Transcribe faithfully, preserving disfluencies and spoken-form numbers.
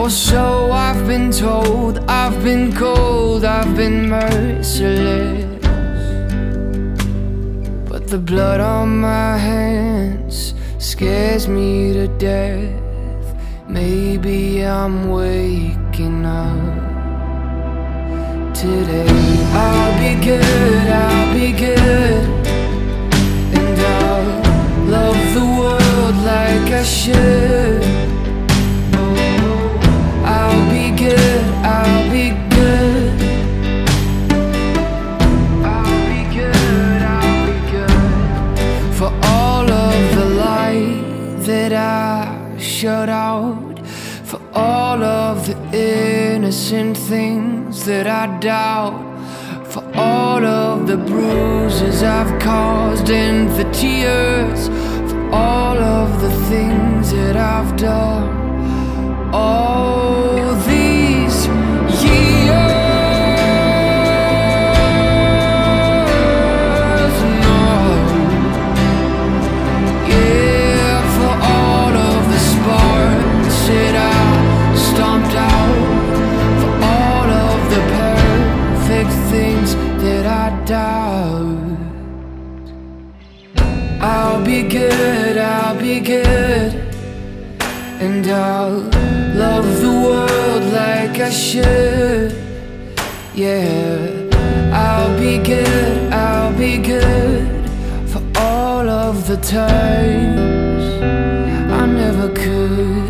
Or so I've been told. I've been cold, I've been merciless, but the blood on my hands scares me to death. Maybe I'm waking up today. I'll be good, I'll be good, and I'll love the world like I should. I'll be good, I'll be good, I'll be good, I'll be good. For all of the light that I shut out, for all of the innocent things that I doubt, for all of the bruises I've caused and the tears, for all of the things that I've done. All these years, no, yeah, for all of the sparks that I stomped out, for all of the perfect things that I doubt. I'll be good, I'll be good, and I'll love the world like I should. Yeah, I'll be good, I'll be good, for all of the times I never could.